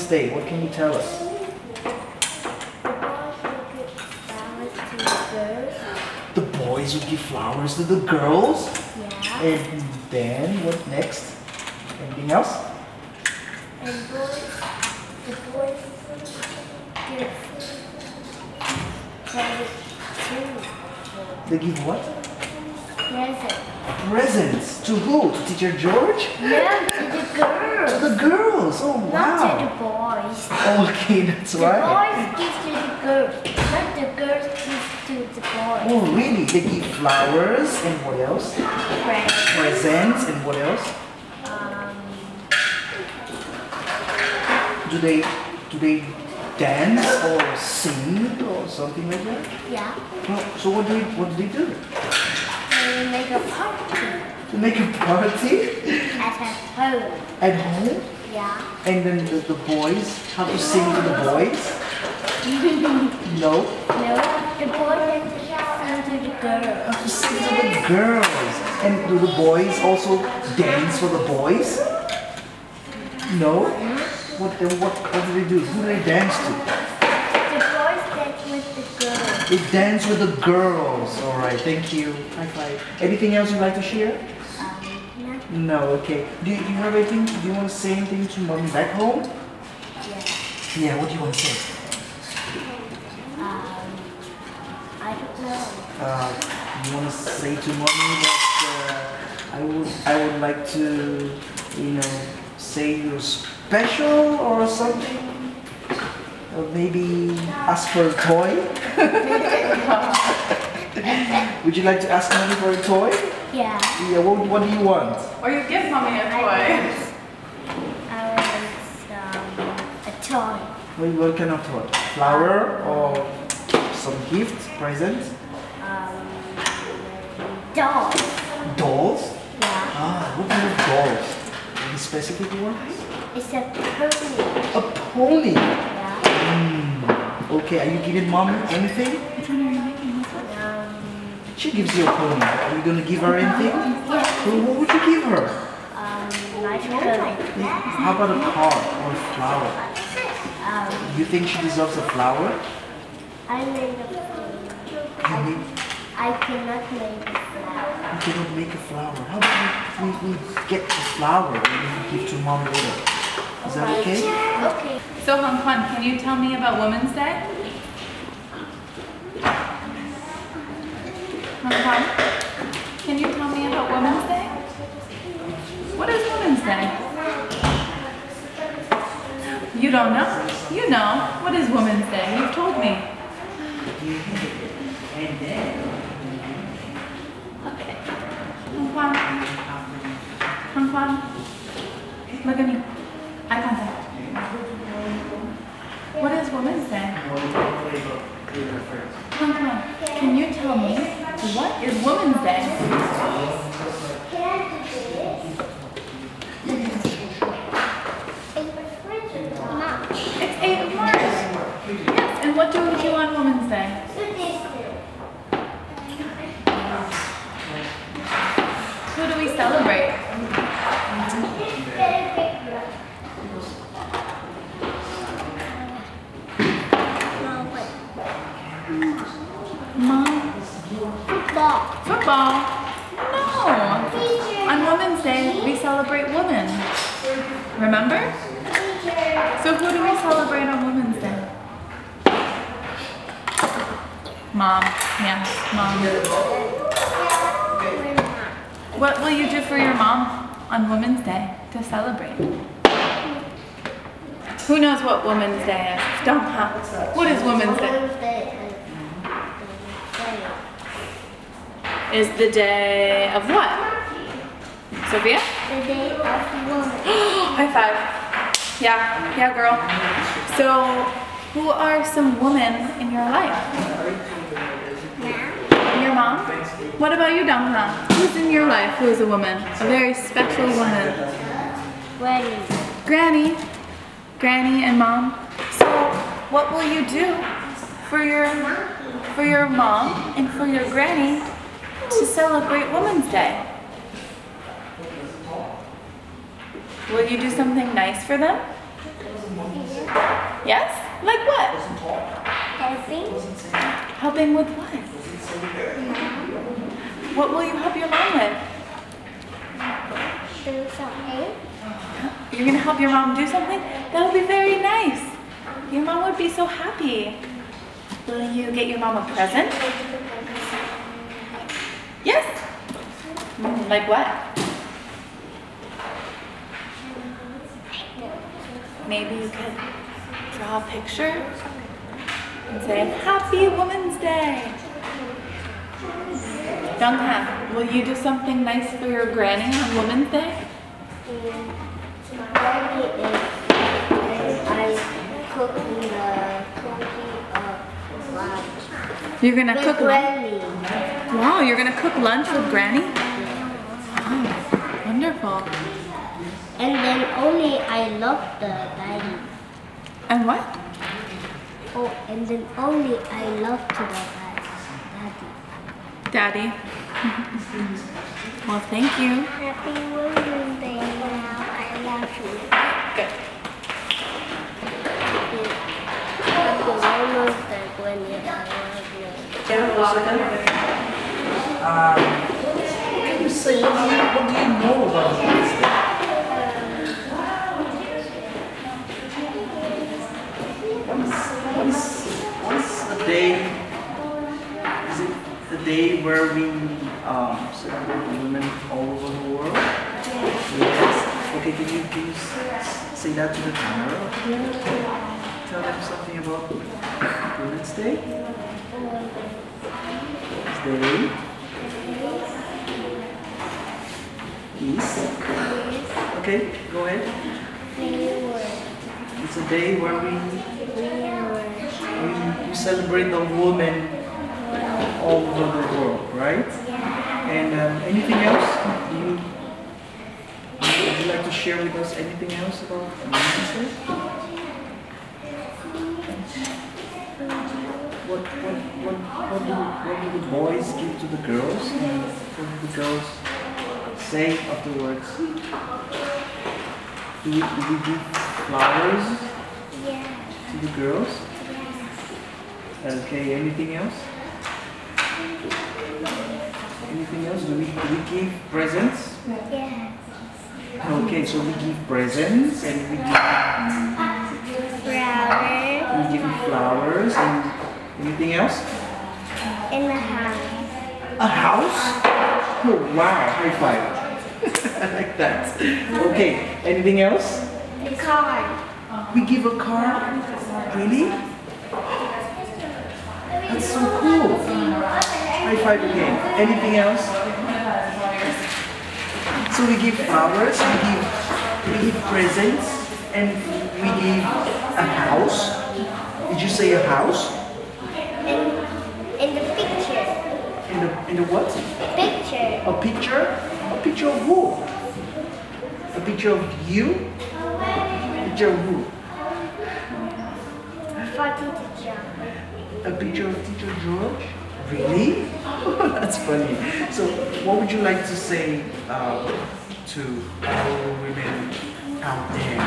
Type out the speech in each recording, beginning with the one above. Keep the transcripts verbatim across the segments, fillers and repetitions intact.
Day? What can you tell us? The boys would give flowers to the girls? Yeah. And then, what next? Anything else? And boys, the boys give presents too. They give what? Presents. Presents. To who? To Teacher George? No, to the girls. To the girls. Oh, Not wow. to the boys. Okay, that's The right. boys give to the girls, not the girls give to the boys. Oh, really? They give flowers and what else? Presents. Presents and what else? Um, Do they do they dance or sing or something like that? yeah. Well, so what do they, what do they do? They make a party To make a party at home. at home, Yeah. and then the, the boys have to sing to the boys. No, No, the boys have to sing to the girls. sing to the girls. And do the boys also dance for the boys? No. What then? What what do they do? Who do they dance to? The boys dance with the girls. They dance with the girls. All right, thank you. High five. Anything else you'd like to share? Um, No. Okay. Do you, do you have anything? Do you want to say anything to mommy back home? yeah. Yeah. What do you want to say? Um, I don't know. Uh, you want to say to mommy that uh, I would I would like to, you know, say you're special or something? Or maybe ask for a toy? Would you like to ask mommy for a toy? Yeah. Yeah. What What do you want? Or you give mommy a I toy. want, I want um, a toy. What, what kind of toy? Flower or some gift, present? Um, doll. Dolls? Yeah. Ah, what kind of dolls? Any specific one? It's a pony. A pony. Yeah. Hmm. Okay, are you giving mom anything? Um, She gives you a pony. Are you gonna give her anything? yeah. Well, what would you give her? Um, nice pony. How about a card or a flower? Um, You think she deserves a flower? I made a You, need, I cannot make a flower. you cannot make a flower. How about we, we, we get the flower and we give to mom later? Is that okay? Okay. So Hong Kwan, can you tell me about Women's Day? Hong Kwan, can you tell me about Women's Day? What is Women's Day? You don't know? You know. What is Women's Day? You've told me. Okay. Hong Kwan. Hong Kwan. Look at me. Eye contact. What is Women's Day? Hong Kwan, can you tell me what is Women's Day? It's eighth of March. Yes, and what do we do on Women's Day? Who do we celebrate? Mom? Football. Football? No. On Women's Day, we celebrate women. Remember? So who do we celebrate on Women's Day? Mom. Yes, mom. What will you do for your mom on Women's Day to celebrate? Who knows what Women's Day is? Don't have. What is Women's Day? Is the day of what? Sophia? The day of woman. High five. Yeah, yeah, girl. So, who are some women in your life? Now, Your mom? What about you, Dongha? Who's in your life who is a woman? A very special woman. wedding. Granny. Granny and mom. So, what will you do for your for your mom and for your granny to celebrate Women's Day? Will you do something nice for them? Yes? Like what? Helping Helping with what? What will you help your mom with? do something. You're gonna help your mom do something? That would be very nice. Your mom would be so happy. Will you get your mom a present? Yes? Mm, like what? Maybe you could draw a picture and say, Happy Women's Day. Junghan, will you do something nice for your granny on Women's Day? Maybe if I cook the cookie of lunch. You're gonna With cook lunch? granny. Wow, you're gonna cook lunch with Granny? Oh, wonderful. And then only I love the daddy. And what? Oh, and then only I love to the daddy. Daddy. Well, thank you. Happy Women's Day now. I love you. Good. Happy Women's Day, Granny. I love you. Can I second? Um, what can you say? What do you, what do you know about Women's Day? What is, what is the day? Is it the day where we um, celebrate women all over the world? Yes. Okay, can you, can you s- say that to the camera? Tell them something about Women's Day? Day is? Okay, go ahead. It's a day where we, we, we celebrate the women all over the world, right? And um, anything else? Do you, would you like to share with us anything else about Women's Day? What, what, what, what, do, what do the boys give to the girls? And what do the girls say afterwards? Do we, do we give flowers to the girls? Okay, anything else? Anything else? Do we, do we give presents? Yes. Okay, so we give presents and we give, Flowers. we give flowers and anything else? In the house. A house? Oh wow, high five. I like that. Okay, anything else? The car. We give a car? Really? That's so cool. High five again. Anything else? So we give flowers, we give, we give presents, and we give a house. Did you say a house? In, in the picture. In the, in the what? Picture. A picture? A picture of who? A picture of you? A picture of who? For Teacher John. A picture of Teacher George? Really? That's funny. So, what would you like to say uh, to all women out there?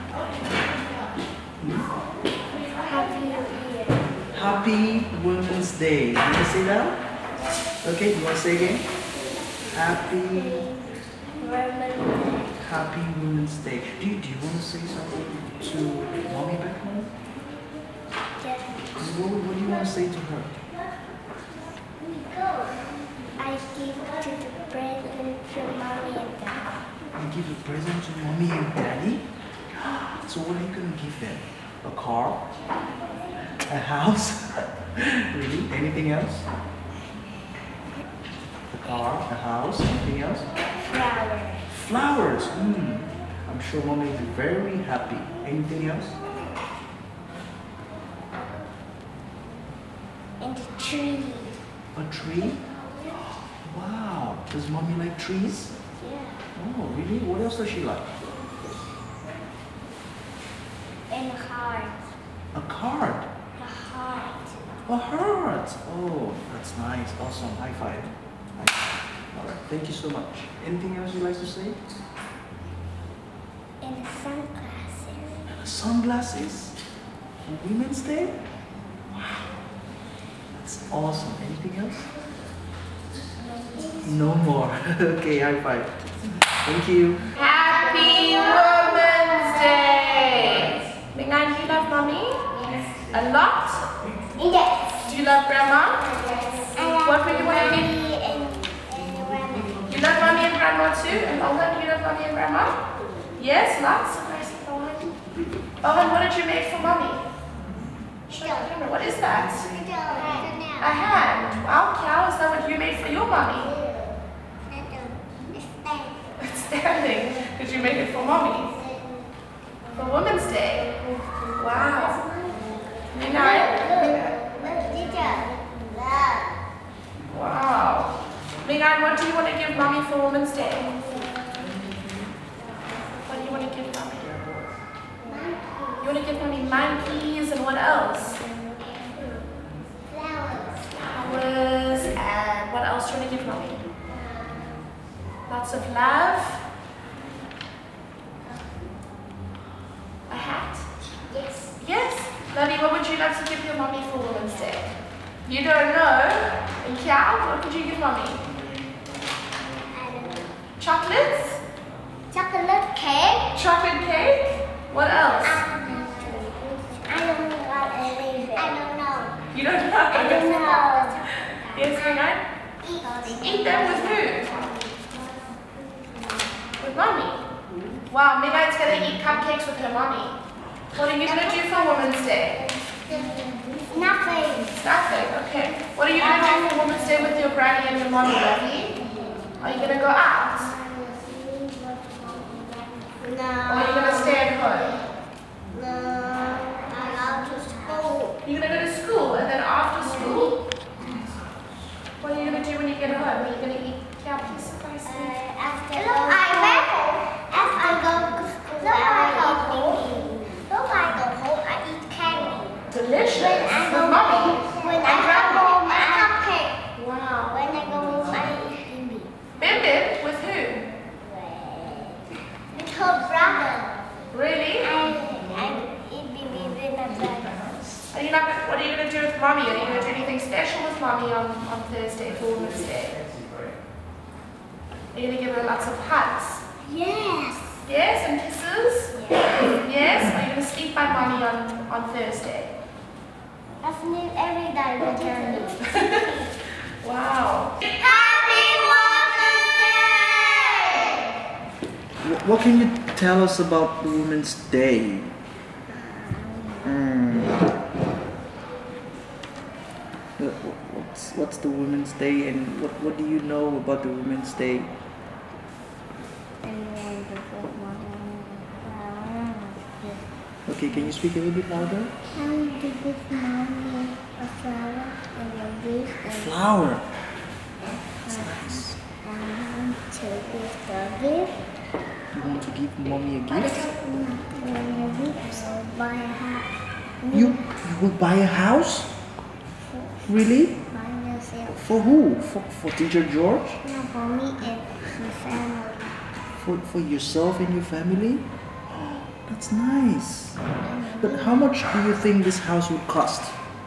Hmm? Happy New Year. Happy Women's Day. You want to say that? Okay, you want to say again? Happy, Women's Happy Women's Day. Do you, do you want to say something to mommy back home? Day. What, what do you want to say to her? I give to the present to mommy and daddy. You give a present to mommy and daddy? So what are you going to give them? A car? A house? Really? Anything else? A car, a house, anything else? Flowers. Flowers! Mm. I'm sure mommy is very happy. Anything else? And the tree. A tree? Wow! Does mommy like trees? Yeah. Oh, really? What else does she like? And a heart. A card? A heart. A heart! Oh, that's nice. Awesome. High five. High five. All right. Thank you so much. Anything else you'd like to say? And the sunglasses. Sunglasses? For Women's Day? Wow. That's awesome. Anything else? No more. Okay, high five. Thank you. Happy Women's Day! Mingnan, do you love mommy? Yes. A lot? Yes. Do you love grandma? I love What would you want to give? mommy and, and grandma. You love mommy and grandma too? And Olga, do you love mommy and grandma? Yes, lots. Nice, Owen. Owen, what did you make for mommy? Show the camera. What is that? A hand. Wow, cow, is that what you made for your mommy? It's standing. Did you make it for mommy? For Women's Day? Wow. Mingnan? Wow. Mingnan, what do you want to give mommy for Women's Day? What do you want to give mommy? You want to give mommy monkeys and what else? Flowers. And what else do you want to give mommy? Lots of love. A hat? Yes. Yes. Lovey, what would you like to give your mommy for Women's Day? You don't know? And Cal, what would you give mommy? I don't know. Chocolates? Chocolate cake. Chocolate cake? What else? I don't know what it is. I don't know. You don't know? I don't know. Yes, Mingnan? Eat. Eat them with who? With mommy. Wow, Mignan's gonna eat cupcakes with her mommy. What are you gonna do for Women's Day? Nothing. Nothing, okay. What are you gonna do for Women's Day with your granny and your mommy, Lovey? Are you gonna go out? No. Or are you gonna stay at home? No. I'm out to school. You're gonna go to school, and then after school, what are you gonna do when you get home? Are you gonna eat cupcakes and ice cream? Uh, after Look, I After I go to school, Look, I go home. Look, I go home, I eat candy. Delicious. When I go With mommy. When I go home, I cupcake. Wow. When I go home, I eat candy. Bim Bim? With who? With her brother. Really? I, I eat baby with my brother. Are you not gonna, what are you gonna do with mommy? Are you gonna do anything special with mommy on, on Thursday for Women's Day? Are you gonna give her lots of hugs? Yes. Yes, and kisses? Yes. Yes? Are you gonna sleep by mommy on, on Thursday? I sleep every day with her. Wow. Happy Women's Day! Wh- What can you tell us about the Women's Day? Mm. Wh- wh- What's, what's the Women's Day, and what, what do you know about the Women's Day? Okay, can you speak a little bit louder? I want to give mommy a flower and a gift and Flower. That's nice. I want to give the gift. You want to give mommy a gift? When I gift, I will buy a hat. You, you will buy a house? Really? Buy yourself. For who? For, for Teacher George? No, for me and my family. For, for yourself and your family? That's nice. But how much do you think this house would cost?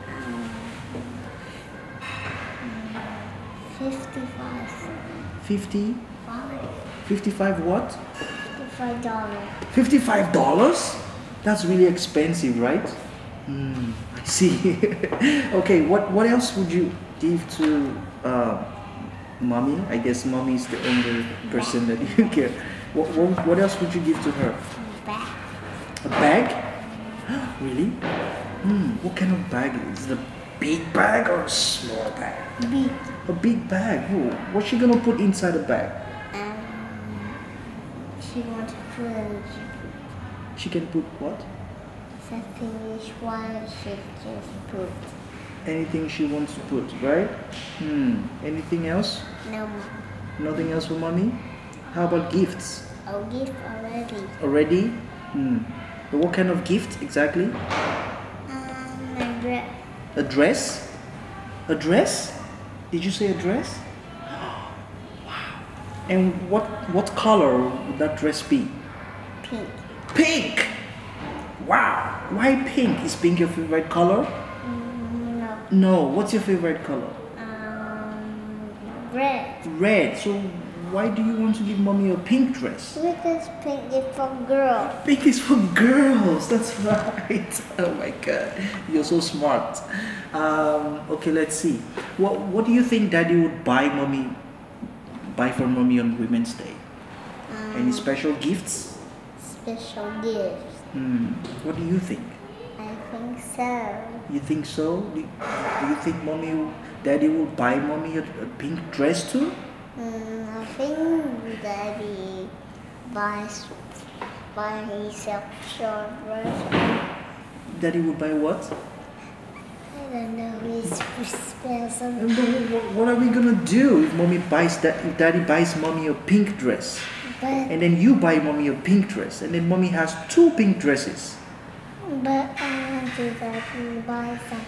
Fifty-five. Fifty? Five. Fifty-five what? Fifty-five dollars. Fifty-five dollars? That's really expensive, right? Hmm, I see. Okay, what what else would you give to uh, mommy? I guess mommy is the only person that you care. What, what what else would you give to her? Back. A bag? Really? Hmm, what kind of bag is it? A big bag or a small bag? Big. A big bag. Oh, what's she gonna put inside the bag? Um, she wants to put She can put what? something which one she just put. Anything she wants to put, right? Hmm. Anything else? No, Nothing else for mommy? How about gifts? I'll give already. Already? Hmm. But what kind of gift exactly? Um, my dress. A dress? A dress? Did you say a dress? Wow. And what what color would that dress be? Pink. Pink! Wow! Why pink? Is pink your favorite color? Mm, no. No. What's your favorite color? Um, red. Red. So why do you want to give mommy a pink dress? Because pink is for girls. Pink is for girls. That's right. Oh my God, you're so smart. Um, okay, let's see. What What do you think Daddy would buy mommy, buy for mommy on Women's Day? Um, Any special gifts? Special gifts. Hmm. What do you think? I think so. You think so? Do, do you think mommy, Daddy would buy mommy a, a pink dress too? Mm, I think Daddy buys buy himself short dress. Daddy would buy what? I don't know. He's special. And then what, what are we gonna do if mommy buys that? If Daddy buys mommy a pink dress, But and then you buy mommy a pink dress, and then mommy has two pink dresses. but I want to Daddy buy some.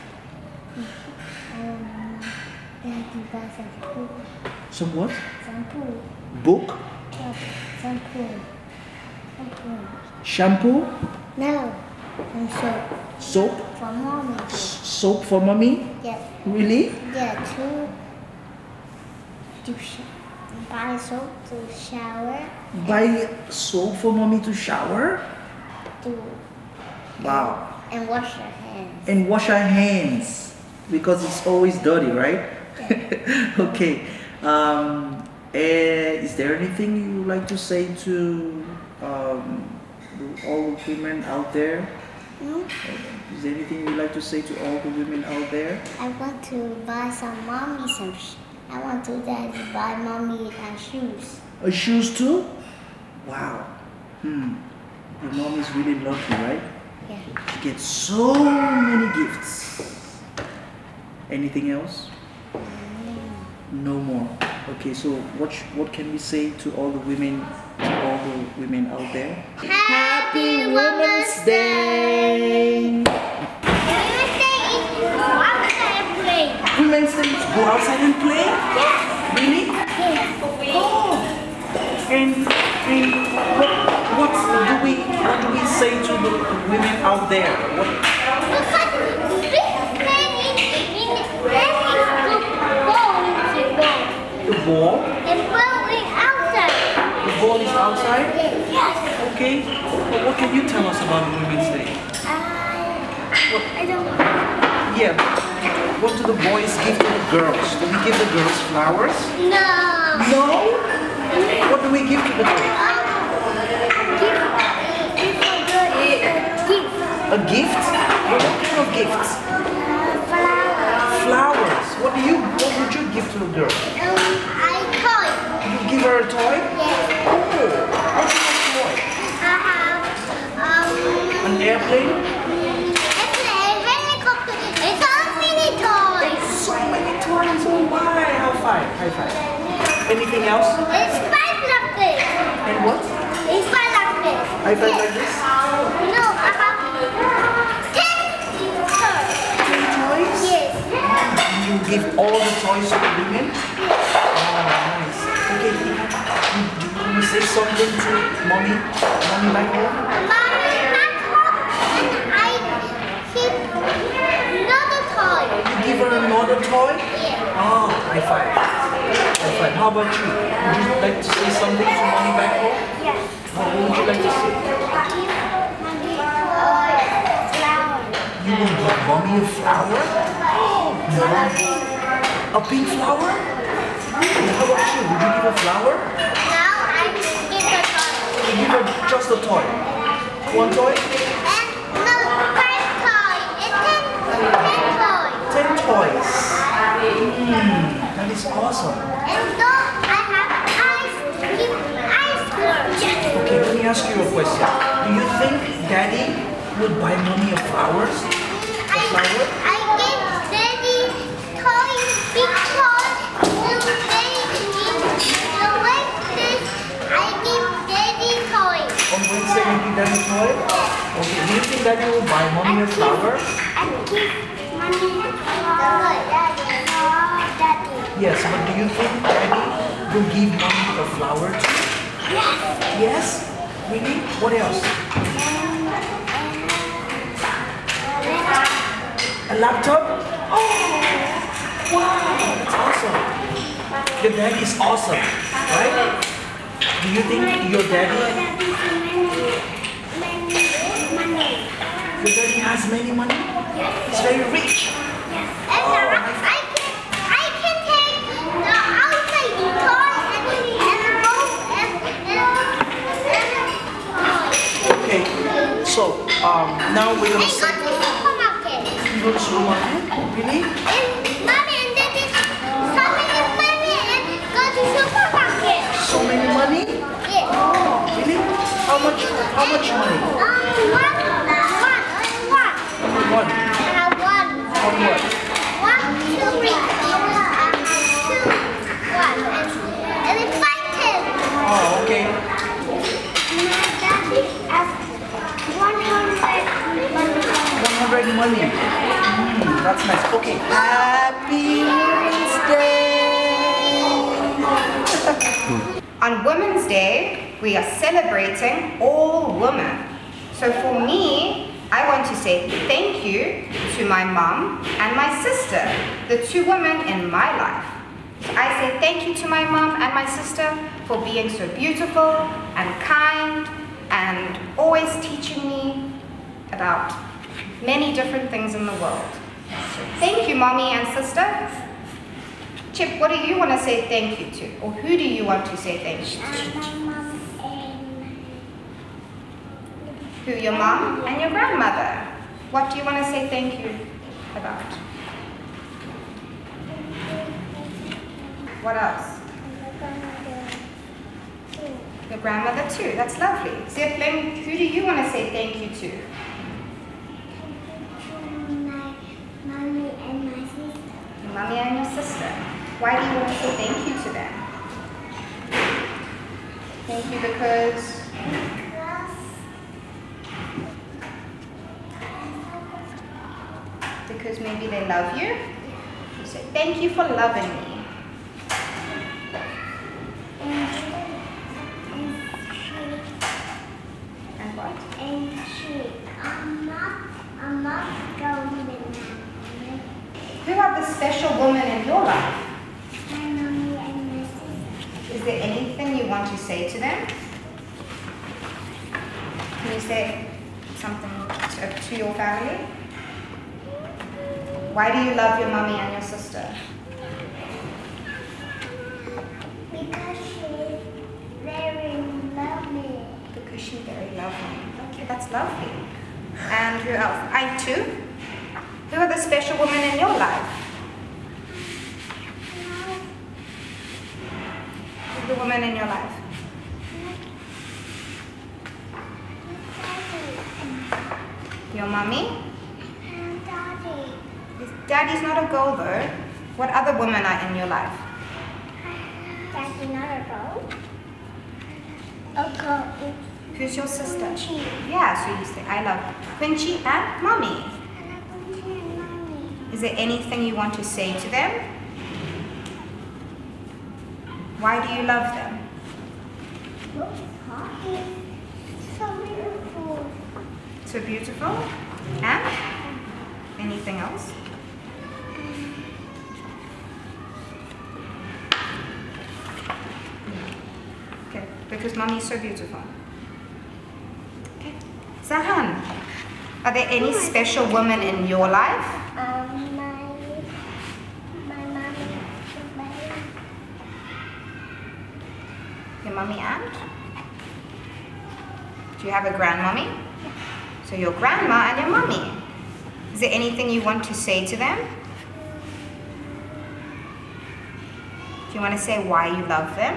Um, Daddy buy some food. Some what? Some food. Book? Some food. Some food. Shampoo? No. Some soap. Soap? For mommy. S- soap for mommy? Yes. Really? Yeah, to to sh- buy soap to shower Buy soap for mommy to shower? to Wow. and wash your hands. And wash our hands because it's always dirty, right? Okay. Um, eh, is there anything you would like to say to um, all the women out there? Hmm? Is there anything you'd like to say to all the women out there? I want to buy some mommy some. Sh- I want to daddy buy mommy uh, shoes. Uh, shoes too? Wow. Hmm. Your mom is really lucky, right? Yeah. She gets so many gifts. Anything else? No more. Okay, so what sh- what can we say to all the women, to all the women out there? Happy Women's Day! Women's Day is go outside and play. Women's Day is go outside and play? Yes. Really? Yes. Oh. And and what what do we what do we say to the women out there? What, Because this man is in that is the ball is the ball. the ball? The ball is outside. The ball is outside? Yes. Okay. Well, what can you tell us about Women's Day? I I don't know. Yeah. What do the boys give to the girls? Do we give the girls flowers? No. No? What do we give to the girls? A gift? Well, what kind of gifts? Flowers. What do you what would you give to a girl? You give her a toy? Oh, what kind of toy? An airplane? So many toys. Oh my! High five. High five. Anything else? And what? High five like this? Ten toys? You give all the toys to the women? Oh, nice. Okay, you, you, do you want to say something to mommy? Mommy back home? You give her another toy? Oh, high five. High five. How about you? Would you like to say something to mommy back home? What would you like to say? You will give mommy a flower? No. A pink flower? How about you? Would you give a flower? You give her just a toy. One toy? Ten toys. Hmm, that is awesome. Okay, let me ask you a question. Do you think Daddy would buy mommy a flowers? A flower? I give Daddy toys, big toys, little Daddy the way this, I give Daddy toys. On Wednesday you give Daddy a toy? Okay, do you think Daddy will buy mommy a flower? I give money for Daddy. Daddy. Yes, but do you think Daddy will give mommy a flower too? Yes. Yes? Really? What else? And, and A laptop? Oh, wow, that's awesome. Your daddy is awesome, right? Do you think your daddy, your daddy has many money? He's very rich. And Sarah, I can, I can take the outside toy and, and both and, and, and Okay, so um, now we're gonna and go say, to supermarket. you go to supermarket? Really? And mommy and daddy, mommy and mommy and go to supermarket. So many money? Yeah. Oh, really? How much? How much money? Um, one, one, one. One. I have one. One what? One, two, three, four, uh, two, one, and, and then five, ten. Oh, okay. My daddy has one hundred money. One hundred money. Mm, that's nice. Okay. Happy Women's Day. On Women's Day, we are celebrating all women. So for me, I want to say thank you to my mom and my sister, the two women in my life. So I say thank you to my mom and my sister for being so beautiful and kind and always teaching me about many different things in the world. So thank you, mommy and sister. Chip, what do you want to say thank you to? Or who do you want to say thank you to? My mom and Who, your mom and your grandmother? What do you want to say thank you about? What else? Your grandmother too, that's lovely. Sibling, who do you want to say thank you to? my mommy and my sister. Your mommy and your sister. Why do you want to say thank you to them? Thank you because because maybe they love you. You say thank you for loving me. And what? And she, I'm not, I'm not going with Who are the special women in your life? my mommy and my sister. Is there anything you want to say to them? Can you say something to, to your family? Why do you love your mommy and your sister? Because she's very lovely. Because she's very lovely. Okay, that's lovely. And who else? I too. Who are the special women in your life? Who's the woman in your life? Your mommy? And daddy. Daddy's not a girl though. What other women are in your life? Daddy not a girl. A girl. Who's your sister? Quincy. Yeah, so you say, I love Quincy and mommy. I love Quincy and mommy. Is there anything you want to say to them? Why do you love them? Look, Poppy. So beautiful. So beautiful. And anything else? Okay, because mommy's so beautiful. Okay. Zahan, are there any special women in your life? Um, my, my mommy is very Your mommy and? Do you have a grandmommy? So your grandma and your mommy. Is there anything you want to say to them? Do you want to say why you love them?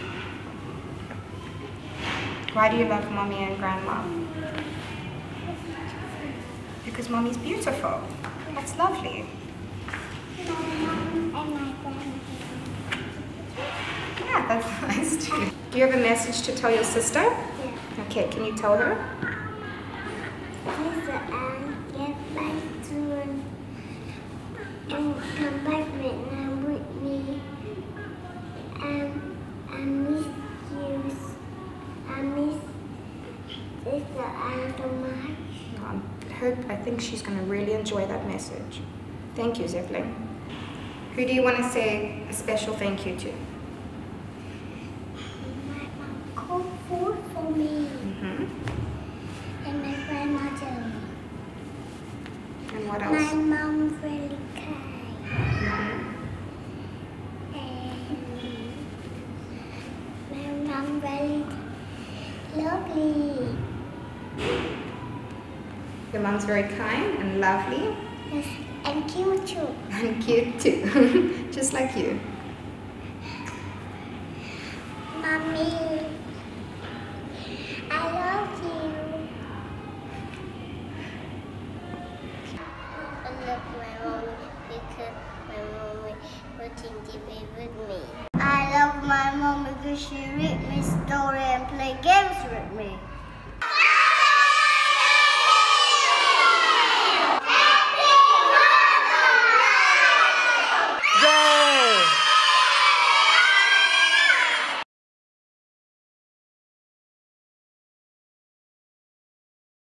Why do you love mommy and grandma? Because mommy's beautiful. That's lovely. my mom and my grandmother. Yeah, that's nice too. Do you have a message to tell your sister? Yeah. Okay, can you tell her? Please and get back soon and come back Vietnam with me. And I miss you. I miss Sister Anne so much. Um, hope, I think she's going to really enjoy that message. Thank you, Zeppelin. Who do you want to say a special thank you to? My mom cooked food for me. Mm-hmm. And my grandmother. And what else? My mom's really kind. Mm-hmm. And my mom very lovely. Your mom's very kind and lovely. Yes, and cute too. And cute too. Just like you. Mommy, I love you. I love my mommy because my mommy watching T V with me. I love my mom because she read me story and play games with me.